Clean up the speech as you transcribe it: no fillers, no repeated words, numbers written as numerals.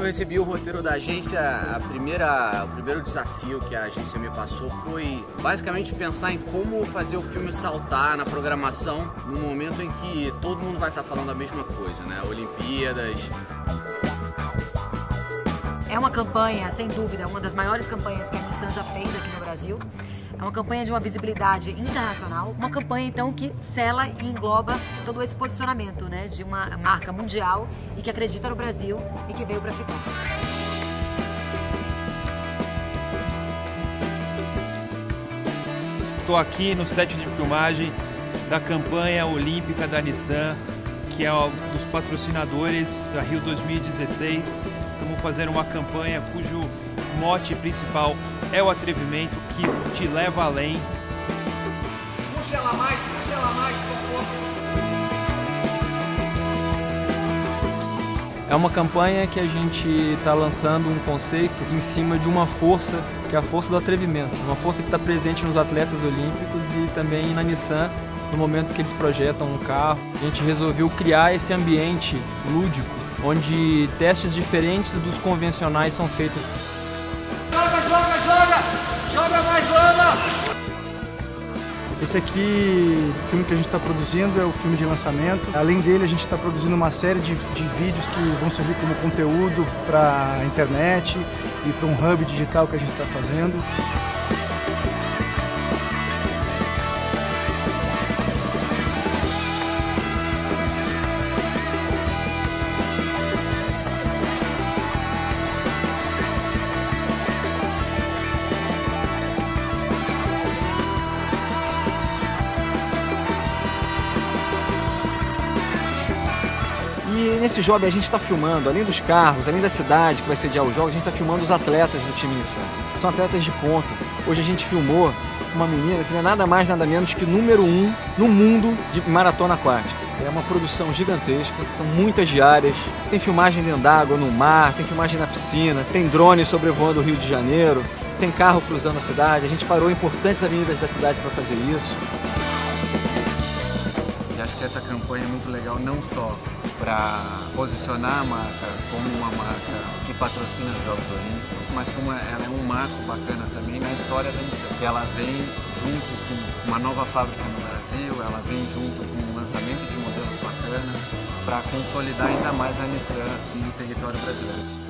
eu recebi o roteiro da agência, o primeiro desafio que a agência me passou foi basicamente pensar em como fazer o filme saltar na programação no momento em que todo mundo vai estar falando a mesma coisa, né? Olimpíadas. É uma campanha, sem dúvida, uma das maiores campanhas que a Nissan já fez aqui no Brasil. É uma campanha de uma visibilidade internacional, uma campanha então que sela e engloba todo esse posicionamento, né, de uma marca mundial e que acredita no Brasil e que veio para ficar. Estou aqui no set de filmagem da campanha olímpica da Nissan, que é um dos patrocinadores da Rio 2016. Estamos fazendo uma campanha cujo mote principal é o atrevimento que te leva além. Puxa ela mais, por favor. É uma campanha que a gente está lançando um conceito em cima de uma força, que é a força do atrevimento. Uma força que está presente nos atletas olímpicos e também na Nissan, no momento que eles projetam um carro. A gente resolveu criar esse ambiente lúdico, onde testes diferentes dos convencionais são feitos. Joga mais lama! Esse aqui, o filme que a gente está produzindo é o filme de lançamento. Além dele, a gente está produzindo uma série de vídeos que vão servir como conteúdo para a internet e para um hub digital que a gente está fazendo. E nesse job a gente está filmando, além dos carros, além da cidade que vai sediar os jogos, a gente está filmando os atletas do time Nissan. São atletas de ponta. Hoje a gente filmou uma menina que não é nada mais, nada menos que número 1 no mundo de maratona aquática. É uma produção gigantesca, são muitas diárias, tem filmagem dentro d'água, no mar, tem filmagem na piscina, tem drone sobrevoando o Rio de Janeiro, tem carro cruzando a cidade, a gente parou em importantes avenidas da cidade para fazer isso. E acho que essa campanha é muito legal não só para posicionar a marca como uma marca que patrocina os Jogos Olímpicos, mas como ela é um marco bacana também na história da Nissan. Ela vem junto com uma nova fábrica no Brasil, ela vem junto com um lançamento de modelos bacanas para consolidar ainda mais a Nissan no território brasileiro.